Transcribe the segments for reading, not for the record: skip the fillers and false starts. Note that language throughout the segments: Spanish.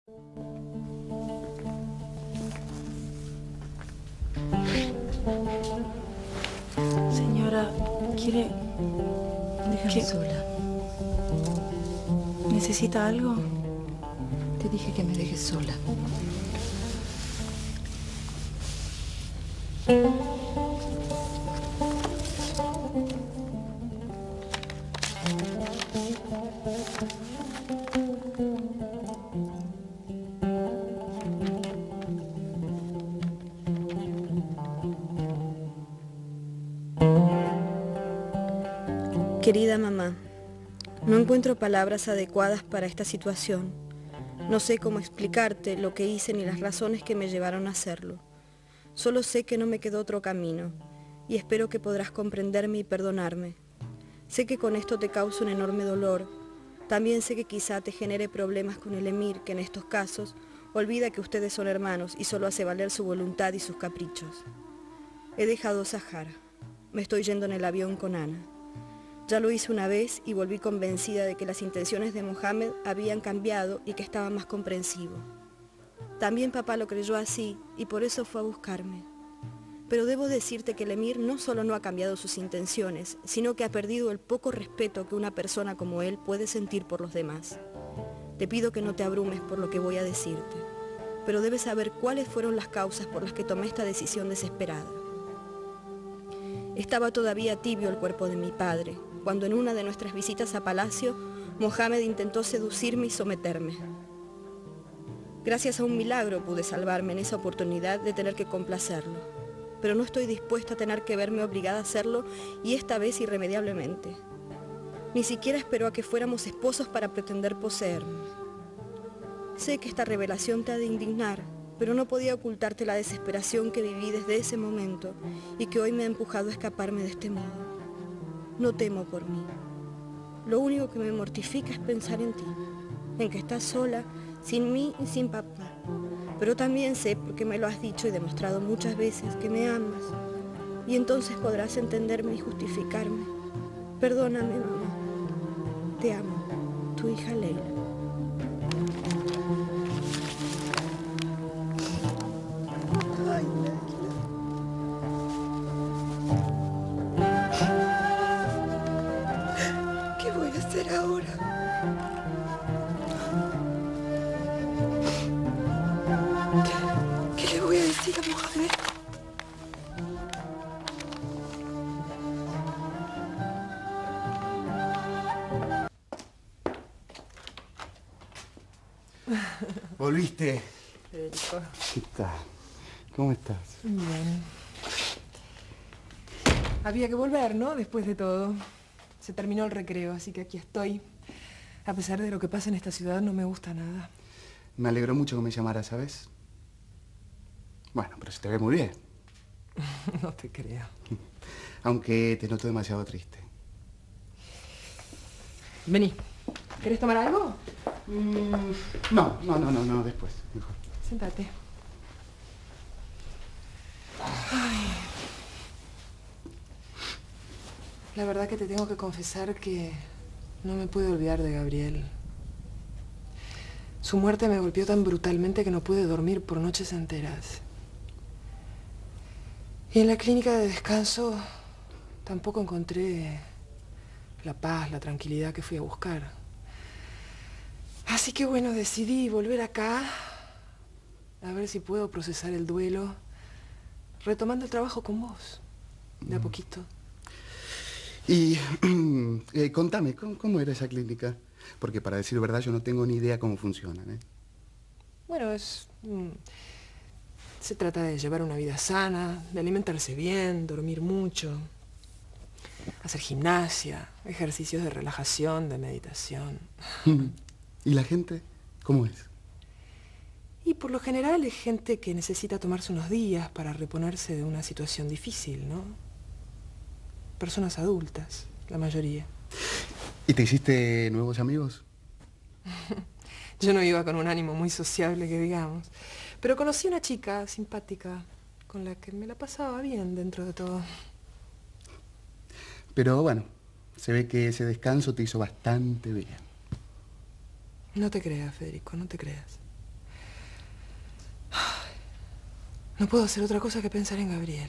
Señora, ¿quiere...? Déjame sola. ¿Necesita algo? Te dije que me dejes sola. Querida mamá, no encuentro palabras adecuadas para esta situación. No sé cómo explicarte lo que hice ni las razones que me llevaron a hacerlo. Solo sé que no me quedó otro camino y espero que podrás comprenderme y perdonarme. Sé que con esto te causa un enorme dolor. También sé que quizá te genere problemas con el emir, que en estos casos olvida que ustedes son hermanos y solo hace valer su voluntad y sus caprichos. He dejado Sahara. Me estoy yendo en el avión con Ana. Ya lo hice una vez y volví convencida de que las intenciones de Mohamed habían cambiado y que estaba más comprensivo. También papá lo creyó así y por eso fue a buscarme. Pero debo decirte que el emir no solo no ha cambiado sus intenciones, sino que ha perdido el poco respeto que una persona como él puede sentir por los demás. Te pido que no te abrumes por lo que voy a decirte, pero debes saber cuáles fueron las causas por las que tomé esta decisión desesperada. Estaba todavía tibio el cuerpo de mi padre, cuando en una de nuestras visitas a Palacio, Mohamed intentó seducirme y someterme. Gracias a un milagro pude salvarme en esa oportunidad de tener que complacerlo, pero no estoy dispuesta a tener que verme obligada a hacerlo y esta vez irremediablemente. Ni siquiera esperó a que fuéramos esposos para pretender poseerme. Sé que esta revelación te ha de indignar, pero no podía ocultarte la desesperación que viví desde ese momento y que hoy me ha empujado a escaparme de este modo. No temo por mí. Lo único que me mortifica es pensar en ti, en que estás sola, sin mí y sin papá. Pero también sé, porque me lo has dicho y demostrado muchas veces, que me amas. Y entonces podrás entenderme y justificarme. Perdóname, mamá. Te amo. Tu hija Leila. Ay, Leila. ¿Qué voy a hacer ahora? ¿Qué le voy a decir a Mohamed? ¿Volviste? Federico. ¿Qué tal? ¿Cómo estás? Bien. Había que volver, ¿no? Después de todo. Se terminó el recreo, así que aquí estoy. A pesar de lo que pasa en esta ciudad, no me gusta nada. Me alegró mucho que me llamaras, ¿sabes? Bueno, pero se te ve muy bien. No te creo. Aunque te noto demasiado triste. Vení. ¿Querés tomar algo? No, después, mejor. Séntate. Ay. La verdad que te tengo que confesar que no me pude olvidar de Gabriel. Su muerte me golpeó tan brutalmente que no pude dormir por noches enteras. Y en la clínica de descanso tampoco encontré la paz, la tranquilidad que fui a buscar. Así que bueno, decidí volver acá a ver si puedo procesar el duelo, retomando el trabajo con vos, de a poquito. Y contame, ¿cómo era esa clínica? Porque para decir verdad yo no tengo ni idea cómo funcionan, ¿eh? Bueno, se trata de llevar una vida sana, de alimentarse bien, dormir mucho, hacer gimnasia, ejercicios de relajación, de meditación. ¿Y la gente? ¿Cómo es? Y por lo general es gente que necesita tomarse unos días para reponerse de una situación difícil, ¿no? Personas adultas, la mayoría. ¿Y te hiciste nuevos amigos? Yo no iba con un ánimo muy sociable, que digamos. Pero conocí una chica simpática con la que me la pasaba bien dentro de todo. Pero bueno, se ve que ese descanso te hizo bastante bien. No te creas, Federico, no te creas. No puedo hacer otra cosa que pensar en Gabriel.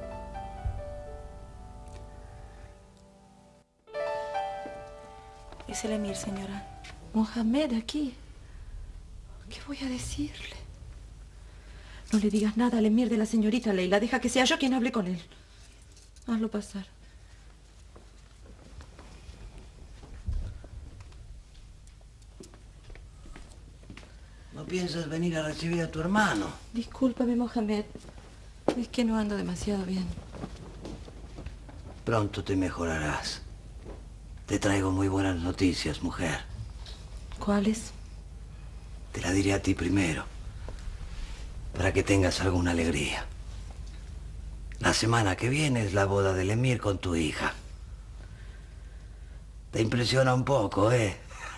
Es el emir, señora. Mohamed, aquí. ¿Qué voy a decirle? No le digas nada al emir de la señorita Leila. Deja que sea yo quien hable con él. Hazlo pasar. ¿No piensas venir a recibir a tu hermano? Discúlpame, Mohamed. Es que no ando demasiado bien. Pronto te mejorarás. Te traigo muy buenas noticias, mujer. ¿Cuáles? Te la diré a ti primero, para que tengas alguna alegría. La semana que viene es la boda del emir con tu hija. Te impresiona un poco, ¿eh?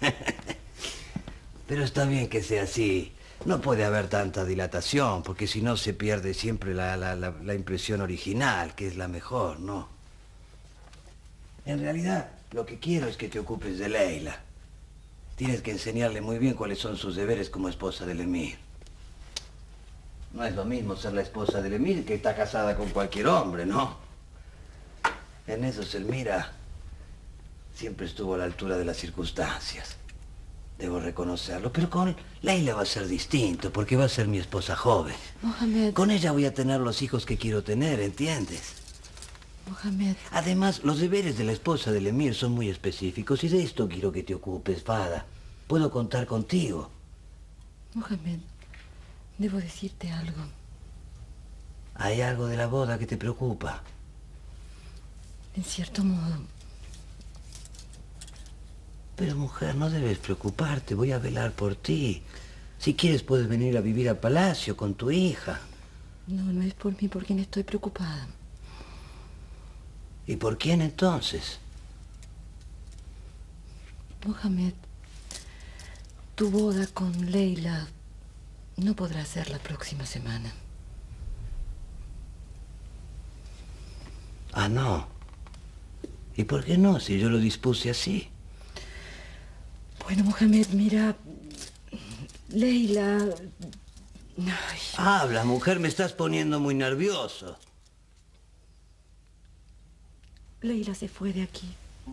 Pero está bien que sea así. No puede haber tanta dilatación, porque si no se pierde siempre la impresión original, que es la mejor, ¿no? En realidad, lo que quiero es que te ocupes de Leila. Tienes que enseñarle muy bien cuáles son sus deberes como esposa del emir. No es lo mismo ser la esposa del emir que está casada con cualquier hombre, ¿no? En eso Selmira siempre estuvo a la altura de las circunstancias. Debo reconocerlo, pero con Leila va a ser distinto, porque va a ser mi esposa joven. Mohamed. Con ella voy a tener los hijos que quiero tener, ¿entiendes? Mohamed. Además, los deberes de la esposa del emir son muy específicos y de esto quiero que te ocupes, Fada. Puedo contar contigo. Mohamed, debo decirte algo. ¿Hay algo de la boda que te preocupa? En cierto modo. Pero, mujer, no debes preocuparte. Voy a velar por ti. Si quieres, puedes venir a vivir al palacio con tu hija. No, no es por mí por quien estoy preocupada. ¿Y por quién entonces? Mohamed, tu boda con Leila no podrá ser la próxima semana. Ah, no. ¿Y por qué no, si yo lo dispuse así? Bueno, Mohamed, mira... Leila... Ay. Habla, mujer, me estás poniendo muy nervioso. Leila se fue de aquí.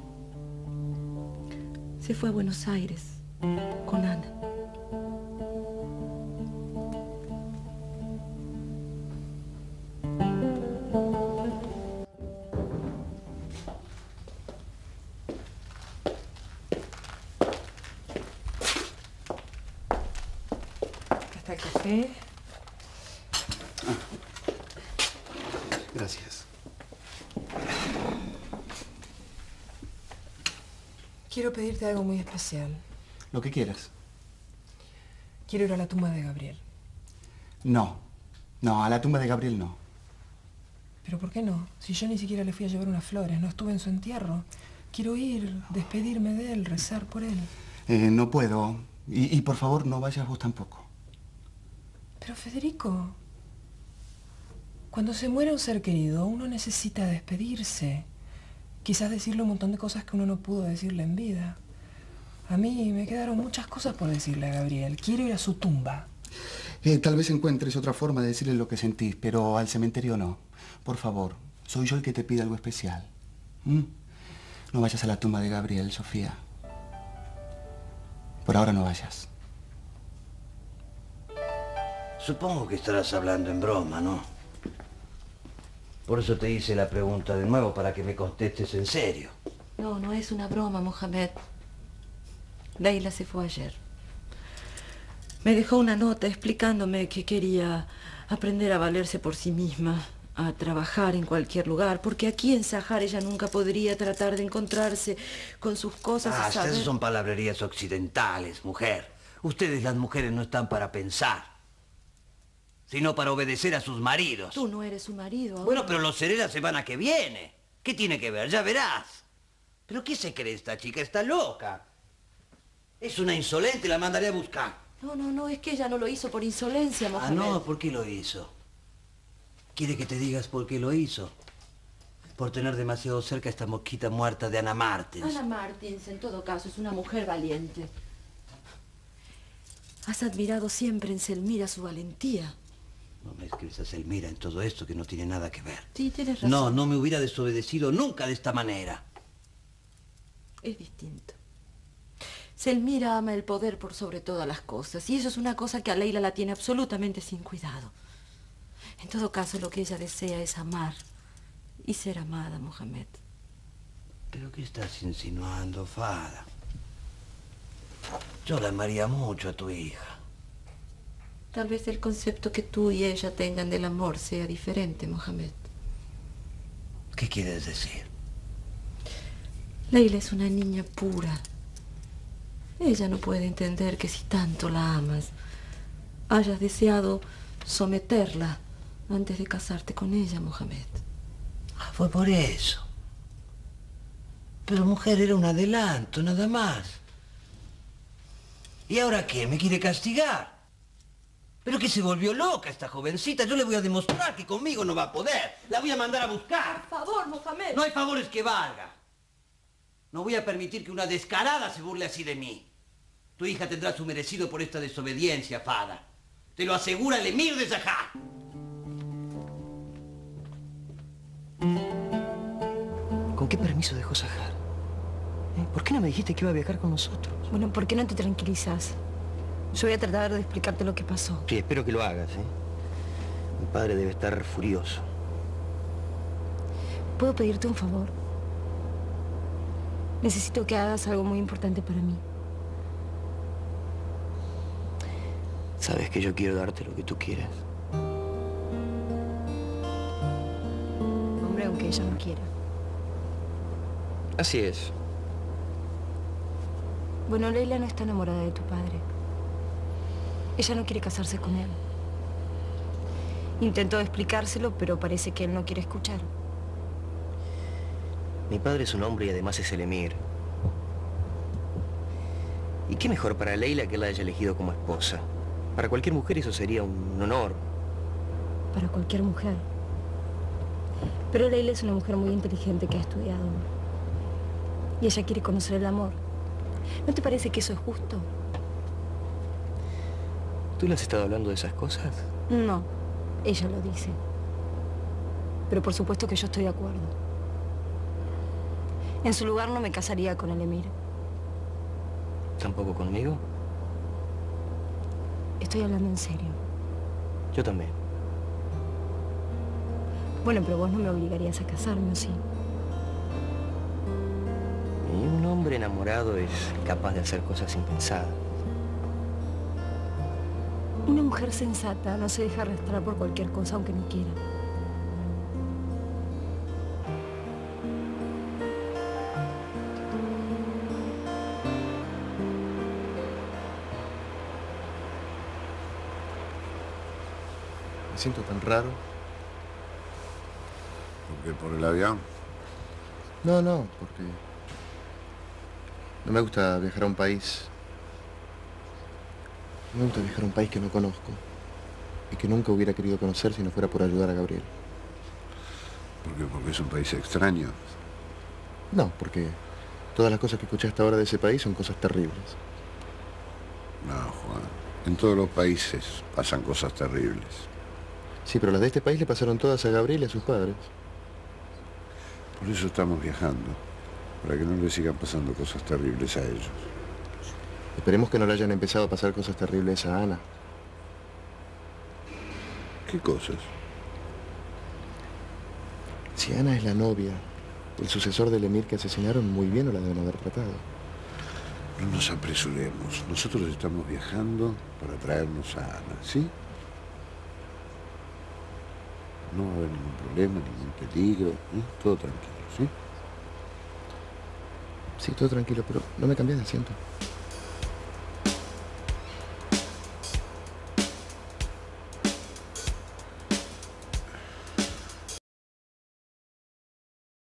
Se fue a Buenos Aires con Ana. ¿Hasta el café? Gracias. Quiero pedirte algo muy especial. Lo que quieras. Quiero ir a la tumba de Gabriel. No. No, a la tumba de Gabriel no. ¿Pero por qué no? Si yo ni siquiera le fui a llevar unas flores, no estuve en su entierro. Quiero ir, despedirme de él, rezar por él. No puedo. Y por favor, no vayas vos tampoco. Pero Federico, cuando se muere un ser querido, uno necesita despedirse. Quizás decirle un montón de cosas que uno no pudo decirle en vida. A mí me quedaron muchas cosas por decirle a Gabriel. Quiero ir a su tumba. Tal vez encuentres otra forma de decirle lo que sentís, pero al cementerio no. Por favor, soy yo el que te pide algo especial. No vayas a la tumba de Gabriel, Sofía. Por ahora no vayas. Supongo que estarás hablando en broma, ¿no? Por eso te hice la pregunta de nuevo, para que me contestes en serio. No, no es una broma, Mohamed. Leila se fue ayer. Me dejó una nota explicándome que quería aprender a valerse por sí misma, a trabajar en cualquier lugar, porque aquí en Sahara ella nunca podría tratar de encontrarse con sus cosas y saber... Esas son palabrerías occidentales, mujer. Ustedes las mujeres no están para pensar, sino para obedecer a sus maridos. Tú no eres su marido ahora. Bueno, pero lo seré la semana que viene. ¿Qué tiene que ver? Ya verás. ¿Pero qué se cree esta chica? Está loca. Es una insolente, la mandaré a buscar. No, es que ella no lo hizo por insolencia, Mohamed. Ah, no, ¿por qué lo hizo? ¿Quiere que te digas por qué lo hizo? Por tener demasiado cerca a esta mosquita muerta de Ana Martins. Ana Martins, en todo caso, es una mujer valiente. Has admirado siempre en Selmira su valentía. No mezcles a Selmira en todo esto que no tiene nada que ver. Sí, tienes razón. No, no me hubiera desobedecido nunca de esta manera. Es distinto. Selmira ama el poder por sobre todas las cosas, y eso es una cosa que a Leila la tiene absolutamente sin cuidado. En todo caso, lo que ella desea es amar y ser amada, Mohamed. ¿Pero qué estás insinuando, Fada? Yo la amaría mucho a tu hija. Tal vez el concepto que tú y ella tengan del amor sea diferente, Mohamed. ¿Qué quieres decir? Leila es una niña pura. Ella no puede entender que si tanto la amas, hayas deseado someterla antes de casarte con ella, Mohamed. Ah, fue por eso. Pero mujer, era un adelanto, nada más. ¿Y ahora qué? ¿Me quiere castigar? ¿Pero que se volvió loca esta jovencita? Yo le voy a demostrar que conmigo no va a poder. La voy a mandar a buscar. Por favor, Mohamed. No hay favores que valgan. No voy a permitir que una descarada se burle así de mí. Tu hija tendrá su merecido por esta desobediencia, Fada. Te lo asegura el emir de Zahá. ¿Con qué permiso dejó Zahar? ¿Por qué no me dijiste que iba a viajar con nosotros? Bueno, ¿por qué no te tranquilizas? Yo voy a tratar de explicarte lo que pasó. Sí, espero que lo hagas, ¿eh? Mi padre debe estar furioso. ¿Puedo pedirte un favor? Necesito que hagas algo muy importante para mí. Sabes que yo quiero darte lo que tú quieras. Hombre, aunque ella no quiera. Así es. Bueno, Leila no está enamorada de tu padre. Ella no quiere casarse con él. Intentó explicárselo, pero parece que él no quiere escuchar. Mi padre es un hombre y además es el emir. ¿Y qué mejor para Leila que la haya elegido como esposa? Para cualquier mujer eso sería un honor. Para cualquier mujer. Pero Leila es una mujer muy inteligente que ha estudiado. Y ella quiere conocer el amor. ¿No te parece que eso es justo? ¿Tú le has estado hablando de esas cosas? No, ella lo dice. Pero por supuesto que yo estoy de acuerdo. En su lugar no me casaría con el emir. ¿Tampoco conmigo? Estoy hablando en serio. Yo también. Bueno, pero vos no me obligarías a casarme, ¿o sí? Y un hombre enamorado es capaz de hacer cosas impensadas. Una mujer sensata no se deja arrastrar por cualquier cosa aunque no quiera. Me siento tan raro. ¿Por qué? ¿Por el avión? No, porque no me gusta viajar a un país. No me gusta viajar a un país que no conozco y que nunca hubiera querido conocer si no fuera por ayudar a Gabriel. ¿Por qué? ¿Porque es un país extraño? No, porque todas las cosas que escuché hasta ahora de ese país son cosas terribles. No, Juan. En todos los países pasan cosas terribles. Sí, pero las de este país le pasaron todas a Gabriel y a sus padres. Por eso estamos viajando, para que no le sigan pasando cosas terribles a ellos. Esperemos que no le hayan empezado a pasar cosas terribles a Ana. ¿Qué cosas? Si Ana es la novia del sucesor del emir que asesinaron, muy bien no la deben haber tratado. No nos apresuremos. Nosotros estamos viajando para traernos a Ana, ¿sí? No va a haber ningún problema, ningún peligro, ¿eh? Todo tranquilo, ¿sí? Sí, todo tranquilo, pero no me cambies de asiento.